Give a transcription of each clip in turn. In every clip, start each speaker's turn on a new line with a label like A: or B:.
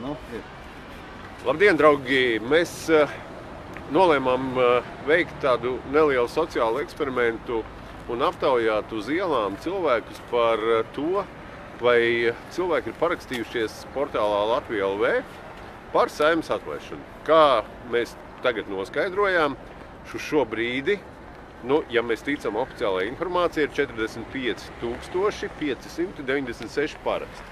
A: Nu, ir.
B: Labdien, draugi! Mēs nolēmām veikt tādu nelielu sociālu eksperimentu un aptaujāt uz ielām cilvēkus par to, vai cilvēki ir parakstījušies portālā Latvija LV par Saeimas atvēršanu. Kā mēs tagad noskaidrojām, šo brīdi, ja mēs ticam oficiālajai informācijai, ir 45,596 paraksti.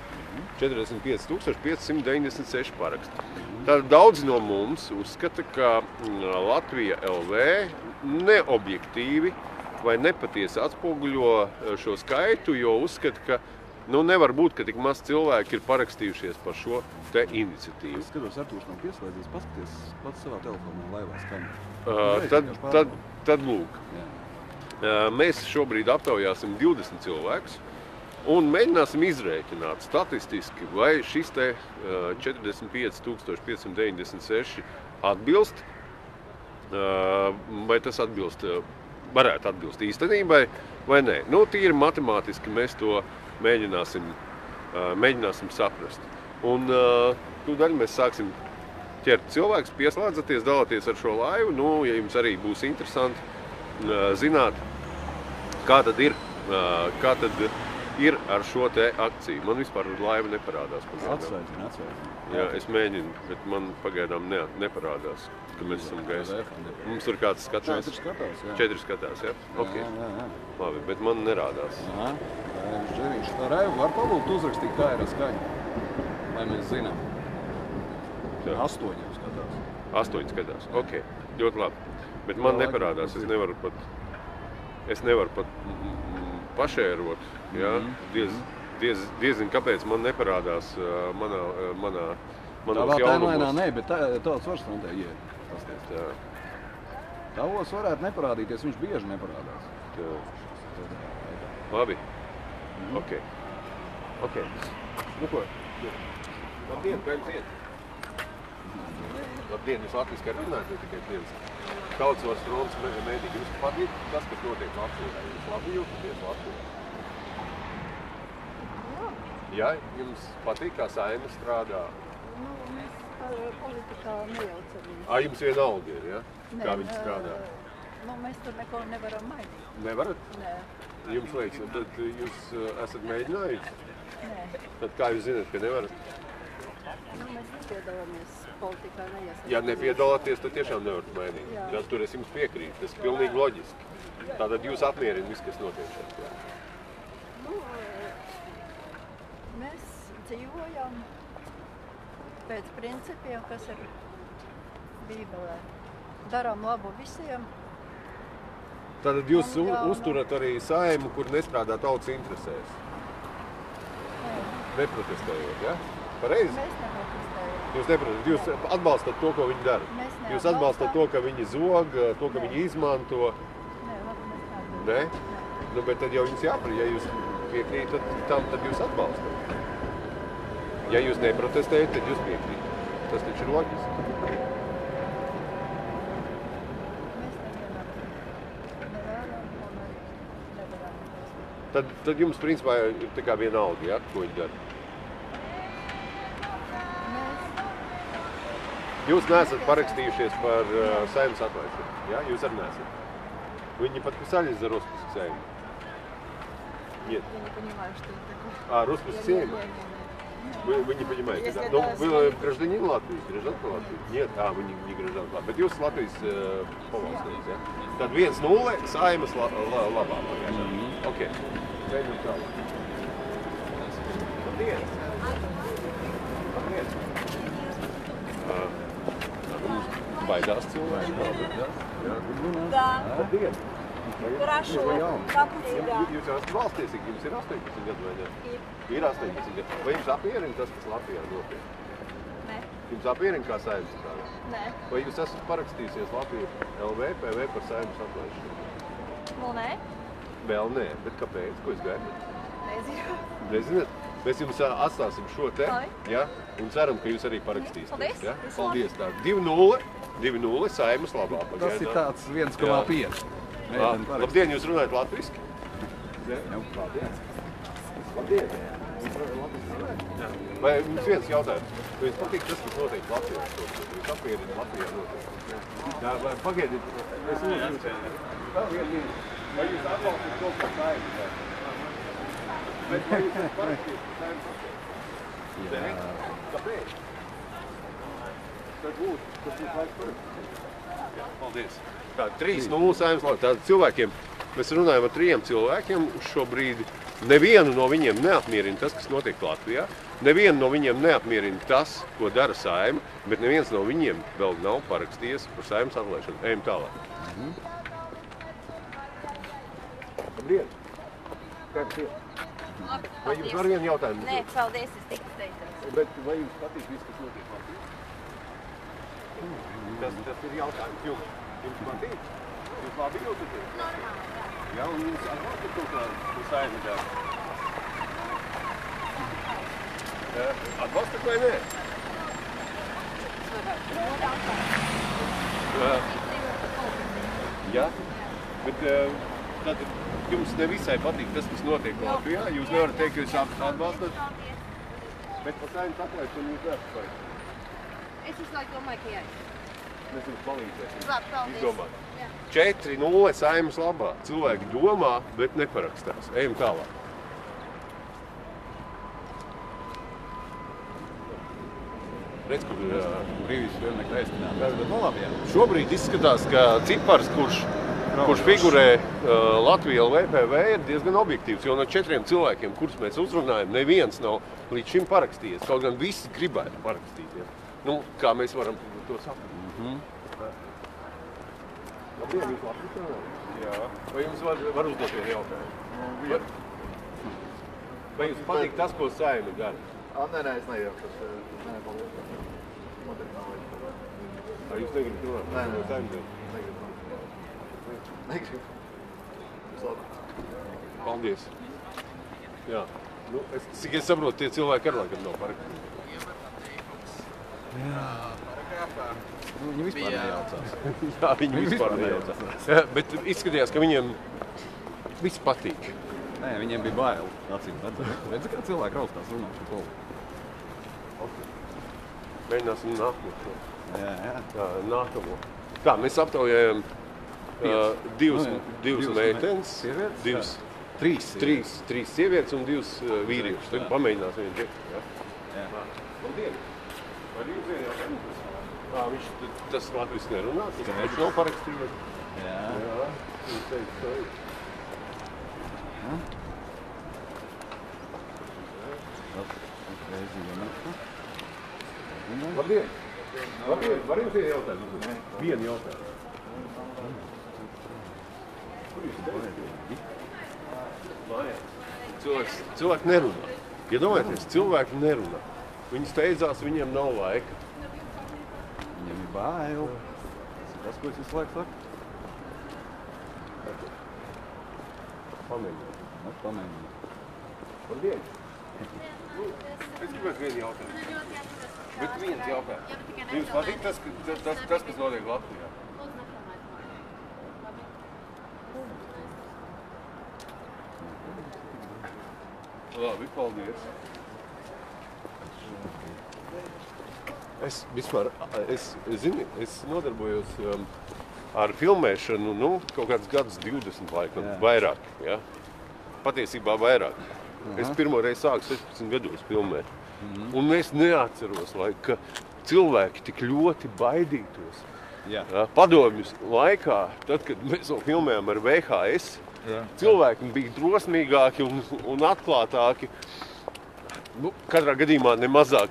B: 45,596 paraksti. Tad daudzi no mums uzskata, ka Latvija LV neobjektīvi vai nepatiesi atspoguļo šo skaitu, jo uzskata, ka nevar būt, ka tik maz cilvēki ir parakstījušies par šo te iniciatīvu.
A: Es skatos, Artūrs nav pieslēdzies, paskaties pats savā telefonā laivā skaņu.
B: Tad lūk. Mēs šobrīd aptaujāsim 20 cilvēkus un mēģināsim izrēķināt statistiski, vai šis te 45,596 atbilst, vai tas varētu atbilst īstenībai vai nē. Tīri matemātiski mēs to mēģināsim saprast. Un tūdaļ mēs sāksim ķert cilvēkus, pieslēdzaties, dalāties ar šo laivu. Ja jums arī būs interesanti zināt, kā tad ir ar šo te akciju. Man vispār laiva neparādās.
A: Atsveicini.
B: Jā, es mēģinu, bet man pagaidām neparādās, ka mēs esam gaisā. Mums tur kāds skatās?
A: 4 skatās, jā.
B: 4 skatās, jā? Ok.
A: Jā.
B: Labi, bet man nerādās.
A: Viņš Raivu var pabūt uzrakstīt, kā ir ar skaņu, lai mēs zinām. 8 skatās.
B: 8 skatās, ok. Ļoti labi. Bet man neparādās, es nevaru pat pašērot, jā? Diezin, kāpēc man neparādās manos jaunumos.
A: Tā timelēnā nē, bet tāds vairs nav te iet. Tavos varētu neparādīties, viņš bieži neparādās.
B: Labi. Ok. Nu ko? Labdien, pēļciet. Labdien, jūs latviski arī runājat, ne tikai viens. Kaudzos fronts mēdīgi. Jums patīk tas, kas notiek Latvijā? Jūs labi jūtaties Latvijā? Jā, jums patīk, kā Saeima strādā?
C: Mēs politikā nejaucamies.
B: Jums vienalga ir, ja? Kā viņi strādā?
C: Mēs tur neko nevaram mainīt.
B: Nevarat?
C: Nē.
B: Jums liekas, tad jūs esat mēģinājuši?
C: Nē.
B: Tad kā jūs zināt, ka nevarat?
C: Mēs nepiedalāmies politikā, neiesaistāmies.
B: Ja nepiedalāties, tad tiešām nevarat mainīt.
C: Jā.
B: Tur es jums piekrītu, tas ir pilnīgi loģiski. Tātad jūs apmierina viss, kas notiek šeit.
C: Mēs dzīvojam pēc principiem, kas ir Bībelē. Darām labu visiem.
B: Tātad jūs uzturat arī Saeimu, kur nestrādā tautas interesēs? Neprotestējot, ja? Pareizi?
C: Mēs neprotestējam.
B: Jūs neprotestējat, jūs atbalstat to, ko viņi dara?
C: Mēs
B: Jūs atbalstat to, ka viņi zog, to, ka viņi izmanto?
C: Nē, labi, mēs neatbalstam.
B: Nē? Bet tad jau jums jāprot, ja jūs piekrītat tam, tad jūs atbalstat. Ja jūs neprotestējat, tad jūs piekrītat. Tas taču ir loģiski. Tad jums, principā, ir tā kā vienalga, ja, ko viņi dara? Jūs neesat parakstījušies par Saeimas atvēršanu, ja? Jūs arī neesat. Viņi pat писали за роспуск Saeima? Нет.
C: Я не понимаю, что это такое.
B: Роспуск Сейма? Вы не понимаете, да? Но вы гражданин Латвии, гражданка Латвии? Нет, вы не гражданка Латвии. Bet jūs Latvijas pavalsnīgs, ja? Tad 1-0 Saeimas labā. Ok. Mēģinām tālāk. Labdien! Labdien! Baidās cilvēki?
D: Да.
B: Labdien!
D: Хорошо. Как у тебя?
B: Jūs jau esat valstiesīgi, jums ir 18 gadu vai ne? Ir 18 gadu. Vai jums apmierina tas, kas Latvijā notiek?
D: Nē.
B: Jums apmierina, kā Saeimas strādā?
D: Nē.
B: Vai jūs esat parakstījusies Latviju LV, PV par Saeimas atvēršanu?
D: Nu, nē.
B: Vēl nē, bet kāpēc? Ko jūs gaidat?
D: Nezinu.
B: Nezināt? Mēs jums atstāsim šo te, ja? Un ceram, ka jūs arī parakstīsieties.
D: Paldies.
B: Ja? Paldies. Tā 2-0 Saeimas labā.
A: Tas ir tāds 1,5.
B: Labdien, jūs runājat latviski?
A: Jā.
B: Labdien. Vai mums viens jautājums? Vai jums patīk tas, kas notiek Latvijā? Jūs apmierina Latvijā notiek? Jā, vai pagaidiet, es uzmanīju. Vēl vienu mīnu. Vai jūs atbalstīt to, ko Saeimas dara? Bet vai jūs parakstīt Saeimas atbalstīt? Nē. Kāpēc? Tas būs laiks parakstīt. Jā, paldies. Tā, 3-0 Saeimas Latvijā. Tātad cilvēkiem, mēs runājam ar 3 cilvēkiem šobrīd. Nevienu no viņiem neapmierina tas, kas notiek Latvijā. Nevienu no viņiem neapmierina tas, ko dara Saeima, bet neviens no viņiem vēl nav parakstījies par Saeimas atlaišanu. Ejam tālāk. Labdien! Kāds ir? Vai jums var vienu jautājumu?
D: Nē, paldies, es tik teicos.
B: Bet vai jums patīk viss, kas notiek Latvijā? Tas ir jautājums jums. Jums patīk? Jūs labi jūtaties?
D: Normāli, jā.
B: Jā, un jūs atbalstat to, ko Saeima dara? Atbalstat vai nē? Jā, bet tad jums nevisai patīk tas, kas notiek Latvijā. Jūs nevarat teikt, ka jūs atbalstat, bet par Saeimas atlaišanu jūs neatspējat.
D: Es visu laiku domāju, ka jā.
B: Mēs jums palīdzēsim.
D: Labi, paldies.
B: Izdomāt.
D: Jā.
B: 4-0 Saeimas labā. Cilvēki domā, bet neparakstās. Ejam tālāk. Redz, kur
A: Brīvības filmekļa aizstināt. Bet no labi, jā.
B: šobrīd izskatās, ka cipars, kurš figurē Latvija LVPV, ir diezgan objektīvs, jo no 4 cilvēkiem, kurus mēs uzrunājam, neviens nav līdz šim parakstījies. Kaut gan visi gribētu parakstīties. Nu, kā mēs varam to saprast? Labdien, jūs Latvijas runājat? Jā. Vai jums var uzdot vienu jautājumu? Vai jums patīk tas, ko Saeima dara?
E: Nē, es neierakšos. Nē, paldies.
B: Vai jūs negribat runāt?
E: Nē.
B: Negribu. Paldies. Jā. Nu, cik es saprotu, tie cilvēki ar laikam nav parakstīti.
A: Viņi vispār nejaucās.
B: Jā, viņi vispār nejaucās. Bet izskatījās, ka viņiem viss patīk.
A: Nē, viņiem bija bail. Redzi, kā cilvēki raustās runāt šo polu.
B: Mēģināsim nākamo.
A: Jā.
B: Nākamo. Tā, mēs aptaujājam divas meitenes.
A: Sievietes? Trīs
B: sievietes un 2 vīriešus. Tagad pamēģinās vienu ģektu.
A: Jā.
B: Labdien! Vai jums vienu jautājumu? Viņš tas latviski nerunā, viņš nav parakstījies.
A: Jā.
B: Viņš teica, sorry. Labdien! Labdien! Var jums vienu jautājumu? Vienu jautājumu. Kur jūs teicat? Cilvēki nerunā. Iedomājieties, cilvēki nerunā. Viņi steidzās, viņiem nav laika.
A: Viņiem ir bail. Tas, ko es visu laiku saku?
B: Pamēģināt.
A: Pamēģināt.
B: Labdien! Es gribētu vienu jautājumu. Bet viens jautājums. Jums patīk tas, kas notiek Latvijā? Labi, paldies. Es nodarbojos ar filmēšanu, kaut kāds gads 20 laikam, vairāk, ja? Patiesībā vairāk. Es pirmo reizi sāku 16 gados filmēt. Un es neatceros, ka cilvēki tik ļoti baidītos. Padomju laikā, tad, kad mēs vēl filmējām ar VHS, cilvēki bija drosmīgāki un atklātāki. Katrā gadījumā nemazāk.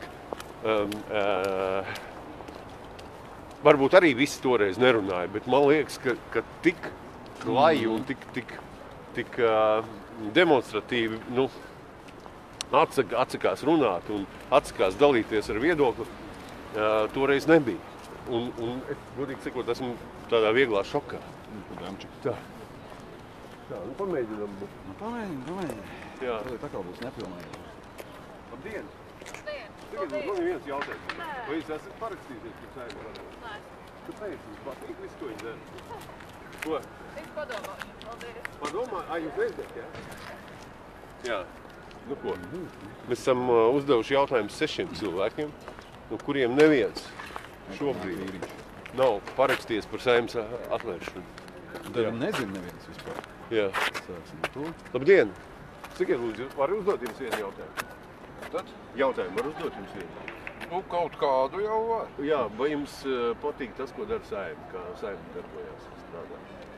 B: Varbūt arī visi toreiz nerunāja, bet man liekas, ka tik klaji un tik demonstratīvi atsakās runāt un atsakās dalīties ar viedokli, toreiz nebija. Un es, godīgi sakot, esmu tādā vieglā šokā. Tā, pamēģinām.
A: Pamēģinām.
B: Jā.
A: Tā kā būs nepilnīgi.
B: Labdien! Tagad man ir viens jautājums. Vai jūs esat parakstījušies pēc Saeimā? Nē. Kāpēc? Jums patīk visu, ko viņi dara? Ko?
C: Es padomāšu. Paldies.
B: Padomā? Jūs nezdat, jā? Jā. Nu ko? Mēs esam uzdevuši jautājumu 6 cilvēkiem, no kuriem neviens šobrīd nav parakstījies par Saeimas atvēršanu.
A: Tad nezinu neviens vispār.
B: Jā.
A: Sāksim ar to.
B: Labdien! Sakiet, lūdzu, var uzdot jums vienu jautājumu?
E: Tad,
B: Jautājumu var uzdot jums vienu?
E: nu, kaut kādu jau var.
B: Jā, vai jums patīk tas, ko dara Saeima, kā Saeima darbojās strādā?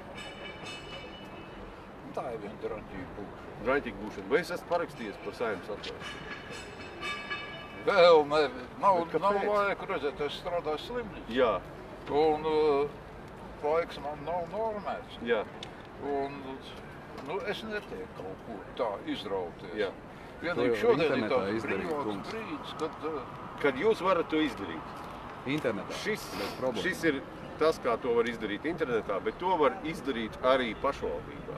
E: Tā ir viena draņķīga būšana.
B: Draņķīga būšana. Vai es esmu parakstījies par Saeimas atvēršanu?
E: Vēl ne, nav
B: kāpēc?
E: laika redzēt, es strādāju slimnīcā.
B: Jā,
E: Un laiks man nav normēts.
B: jā,
E: Un, nu, es netieku kaut kur tā izrauties.
B: jā.
A: To
E: Vienīgi
A: jau
E: šodien ir
A: internetā
E: tāds
A: izdarīt,
E: brīvāks
A: kungs.
E: brīdis, kad
B: Kad jūs varat to izdarīt.
A: Internetā.
B: Šis
A: Bez
B: ir tas, kā to var izdarīt internetā, bet to var izdarīt arī pašvaldībā.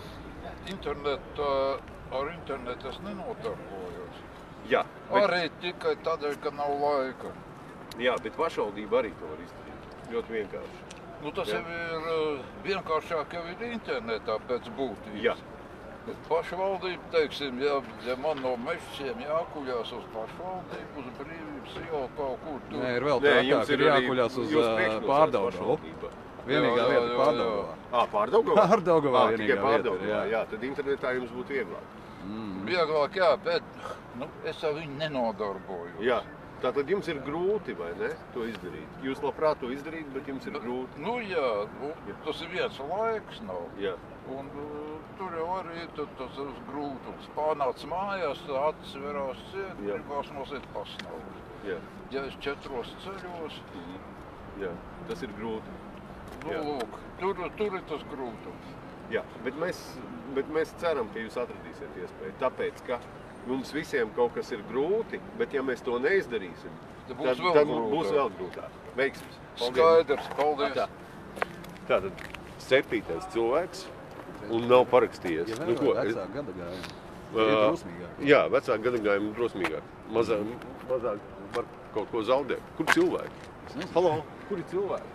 E: ar internetu es nenodarbojos.
B: Jā, bet,
E: Arī tikai tādēļ, ka nav laika.
B: jā, bet pašvaldība arī to var izdarīt. Ļoti vienkārši.
E: Nu, tas
B: Jā.
E: jau ir vienkāršāk jau ir internetā pēc būtības.
B: Jā.
E: Bet pašvaldība, teiksim, ja man no Mešķiem jākuļās uz pašvaldību, uz Brīvības ielu kaut kur tur.
A: Nē, ir vēl
B: Nē,
A: trakāk,
B: jums
A: ir
B: arī
A: jākuļās uz
B: jūs priekšnosacījums
A: Pārdaugavu.
B: pašvaldībā.
A: Vienīgā
E: Jā,
A: vieta
E: jā,
A: ir
E: jā.
A: Pārdaugavā.
B: Pārdaugavā?
A: Pārdaugavā
B: Tikai
A: vienīgā vieta ir,
B: Pārdaugavā,
A: jā.
B: jā. Tad internetā jums būtu vieglāk.
E: Vieglāk, jā, bet nu, es ar viņu nenodarbojos.
B: Jā. Tātad jums ir grūti, vai ne, to izdarīt? Jūs labprāt to izdarīt, bet jums ir grūti.
E: Nu, jā, nu, tas ir viens laiks nav.
B: Jā.
E: Un tur jau arī tas ir grūtums. Pārnāc mājās, acis verās ciet,
B: Jā.
E: gribās nosiet pasnaukt.
B: Jā.
E: Ja es 4 ceļos,
B: Jā. Tas ir grūti.
E: nu,
B: Jā.
E: lūk, tur ir tas grūtums.
B: Jā. Bet mēs ceram, ka jūs atradīsiet iespēju. Tāpēc, ka mums visiem kaut kas ir grūti, bet ja mēs to neizdarīsim,
E: Tad būs vēl
B: tad
E: grūtāk.
B: būs vēl grūtāk. Veiksmes!
E: Skaidrs, paldies.
B: Tā. Tātad 7. cilvēks un nav parakstījies.
A: Ja
B: Nu,
A: vēl
B: ko,
A: vecā gada gājuma.
B: Ā,
A: Ir drosmīgāk.
B: Jā, vecāku gadagājumu drosmīgāk. Mazāk var kaut ko zaudēt. Kur cilvēki?
A: Es nezinu.
B: Halo, kur ir cilvēki?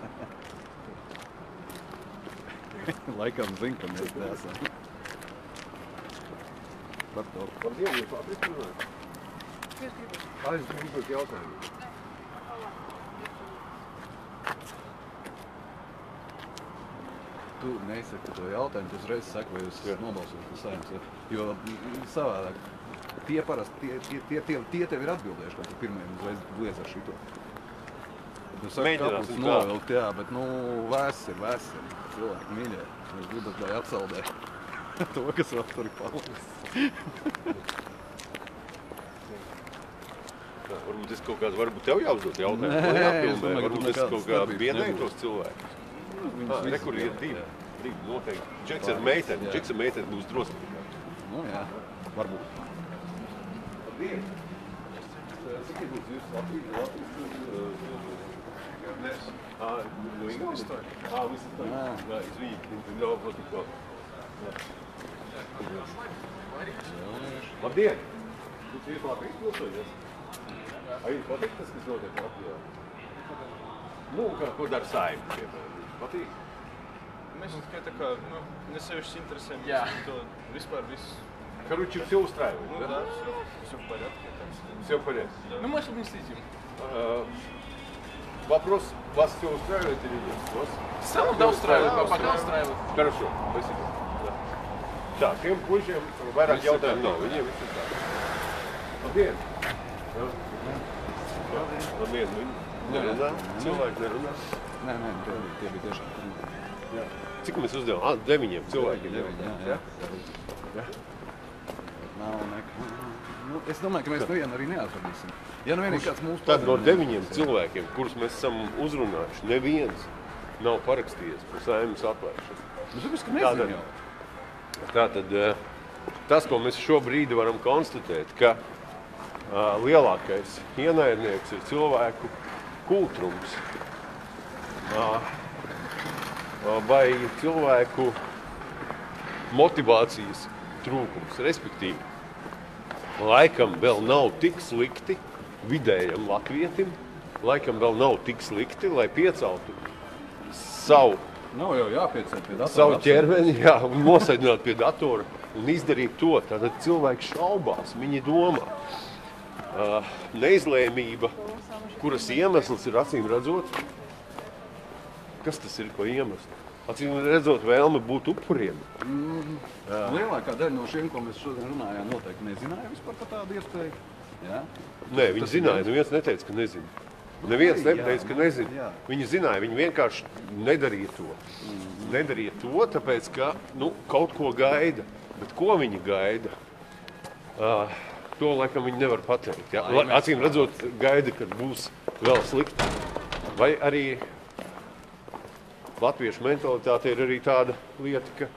A: Laikam zin, ka mēs neesam. Par to.
B: Labdien, jūs latviešu runājat? Es gribu uzdot jautājumu.
A: Tu nesaki to jautājumu, tu uzreiz saki, vai jūs nobalsot par Saeimu. Jo savādāk, tie parasti, tie tev ir atbildējuši, ka tu pirmajam uzreiz liec ar šito. Tu saki,
B: Mēģināsim
A: kāpēc
B: tā.
A: novilkt, jā, bet nu, vēss ir. Cilvēki mīļie. Mēs gribat, lai atsaldē to, kas vēl tur ir palicis.
B: Varbūt es kaut kāds, varbūt tev jāuzdot jautājumu.
A: Nē,
B: to
A: es
B: jāfilmē.
A: domāju, ka
B: Varbūt
A: tu
B: es kaut kā
A: nekādas
B: biedēju
A: darbības
B: tos cilvēkus.
A: Viņus
B: Re,
A: visus
B: kur ir
A: jā,
B: divi.
A: jā.
B: Divi noteikti. Džeks ar
A: Pāris,
B: meiteni.
A: jā.
B: Džeks ar meiteni būs drosmīgāk.
A: Nu jā, varbūt.
B: Labdien! Cik ir būs jūs Latvijas? No Ingūnas? Вы состоите? Да, извините, не протокол. Labdien! Jūs Latvijas pilsoņas? Jums patīk tas, kas notiek Latvijā? Nu, ko dara Saeima, piemēram? Patīk?
F: Mēs tikai tā kā, nu, несовещи интересуемся, то vispār viss,
B: Короче, все устраивает,
F: ну
B: да?
F: да, все в порядке. Так что.
B: Все в порядке.
F: Ну, мы чтобы не следим.
B: Вопрос, вас все устраивает или нет? Вас?
F: В целом, да, устраивает, но пока устраивает.
B: Хорошо, спасибо. Да. Tā, tiem puišiem vairāk jautājumu nav. Viņiem viss ir tā. Labdien! Labdien! Viņi nerunā? Cilvēki nerunā?
A: Nē, tie bija tiešām tur.
B: Jā. Cik mēs uzdevām? 9 cilvēkiem.
A: Jā. Nav nekā. Nu, es domāju, ka mēs nevienu arī neatradīsim. Ja nu vienīgi kāds mūsu
B: Tad no
A: padarījums,
B: 9 cilvēkiem, kurus mēs esam uzrunājuši, neviens nav parakstījies par Saeimas atvēršanu.
A: Nu, tāpēc, ka nezinu jau.
B: Tātad tas, ko mēs šobrīd varam konstatēt, ka lielākais ienaidnieks ir cilvēku kultrums vai cilvēku motivācijas trūkums. Respektīvi, laikam vēl nav tik slikti vidējam latvietim, laikam vēl nav tik slikti, lai pieceltu savu
A: Nav jau jāpiecēt pie datora.
B: savu ķermeni, jā, un nosēdināt pie datora un izdarīt to. Tātad cilvēki šaubās, viņi domā. Neizlēmība, kuras iemesls ir acīm redzot. Kas tas ir, ko iemesls? Acīm redzot vēlme būt upuriem.
A: Lielākā daļa no šiem, ko mēs šodien runājām, noteikti nezināja vispār par tādu iespēju. Jā?
B: Nē, viņi zināja, neviens neteica, ka nezina. Neviens neteica, ka nezina.
A: Jā.
B: Viņi zināja, viņi vienkārši nedarīja to. Nedarīja to, tāpēc, ka kaut ko gaida. Bet ko viņi gaida? To laikam viņi nevar pateikt. Ja? Acīm redzot, gaida, kad būs vēl sliktāk. Vai arī latviešu mentalitāte ir arī tāda lieta, ka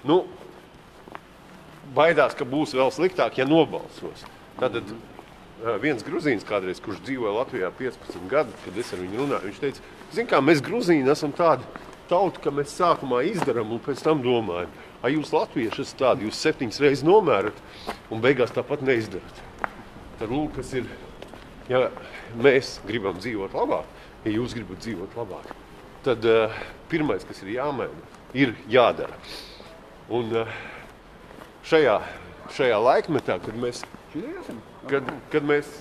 B: baidās, ka būs vēl sliktāk, ja nobalsos. Tātad viens gruzīns kādreiz, kurš dzīvoja Latvijā 15 gadu, kad es ar viņu runāju, viņš teica, zin kā, mēs gruzīni esam tādi tauta, ka mēs sākumā izdaram un pēc tam domājam. Jūs latvieši esat tādi, jūs 7 reizes nomērat un beigās tāpat neizdarat. Tad lūk, kas ir, ja mēs gribam dzīvot labāk, ja jūs gribat dzīvot labāk, tad pirmais, kas ir jāmaina, ir jādara. Un šajā laikmetā, kad mēs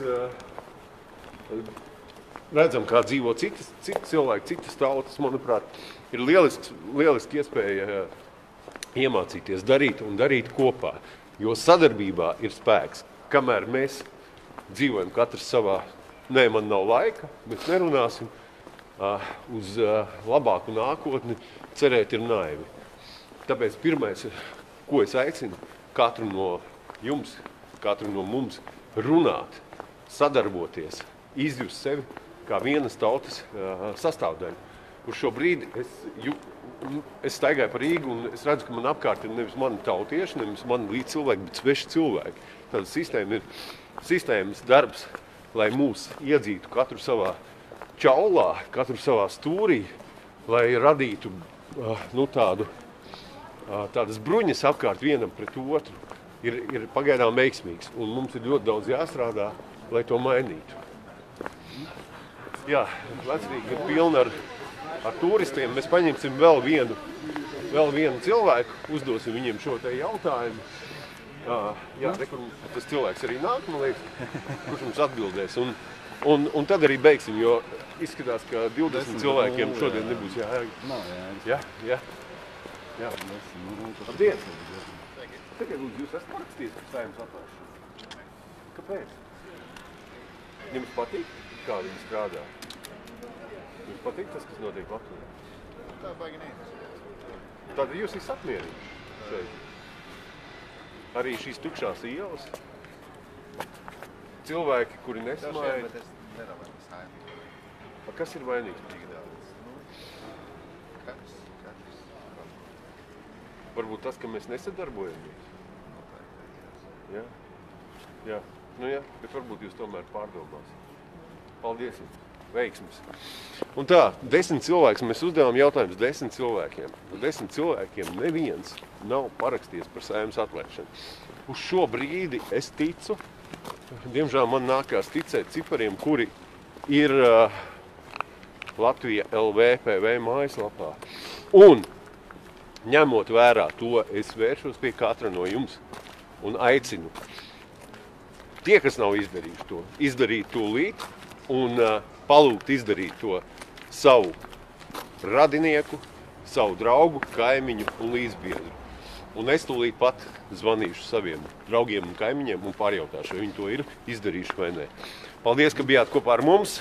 B: redzam, kā dzīvo citi cilvēki, citas tautas, manuprāt, ir lieliski iespēja iemācīties darīt un darīt kopā, jo sadarbībā ir spēks. Kamēr mēs dzīvojam katrs savā, nē, man nav laika, mēs nerunāsim, uz labāku nākotni cerēt ir naivi. Tāpēc pirmais, ko es aicinu, katru no jums, katru no mums runāt, sadarboties, izjust sevi kā vienas tautas sastāvdaļu. Uz šo brīdi es staigāju pa Rīgu un es redzu, ka man apkārt ir nevis mani tautieši, nevis mani līdzcilvēki, bet sveši cilvēki. Tāda sistēma ir sistēmas darbs, lai mūs iedzītu katru savā čaulā, katru savā stūrī, lai radītu tādas bruņas apkārt vienam pret otru, ir pagaidām veiksmīgs. Un mums ir ļoti daudz jāstrādā, lai to mainītu. Jā, Vecrīga ir pilna ar turistiem. Mēs paņemsim vēl vienu cilvēku, uzdosim viņiem šo te jautājumu. Jā, tas cilvēks arī nāk, man liekas, kurš mums atbildēs. Un tad arī beigsim, jo izskatās, ka 20 cilvēkiem šodien nebūs jāiet. Jā. Labdien! Tagad lūdzu, jūs esat parakstījis par Saeimas atvēršanu. Kāpēc? Jums patīk, kā viņi strādā? Jums patīk tas, kas notiek Latvijā?
G: Tā baigi neinteresē.
B: Tātad jūs esat apmierīgi šeit? Arī šīs tukšās ielas? Cilvēki, kuri nesmāja?
G: Bet es nedomāju, Saeimu.
B: Kas ir vainīgs?
G: Katrs.
B: Varbūt tas, ka mēs nesadarbojamies? Jā, bet varbūt jūs tomēr pārdomāsiet. Paldies jums! Veiksmes! Un tā, 10 cilvēks, mēs uzdevām jautājumus 10 cilvēkiem. 10 cilvēkiem neviens nav parakstījies par Saeimas atvēršanu. Uz šo brīdi es ticu, diemžēl man nākās ticēt cipariem, kuri ir Latvija LVPV mājaslapā. Un ņemot vērā to, es vēršos pie katra no jums un aicinu tie, kas nav izdarījuši to, izdarīt tūlīt un palūgt izdarīt to savu radinieku, savu draugu, kaimiņu un līdzbiedru. Un es tūlīt pat zvanīšu saviem draugiem un kaimiņiem un pārjautāšu, vai viņi to ir izdarījuši vai nē. Paldies, ka bijāt kopā ar mums.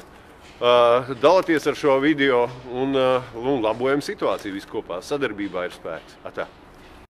B: Dalieties ar šo video un labojam situāciju viskopā. Sadarbībā ir spēks. Atā.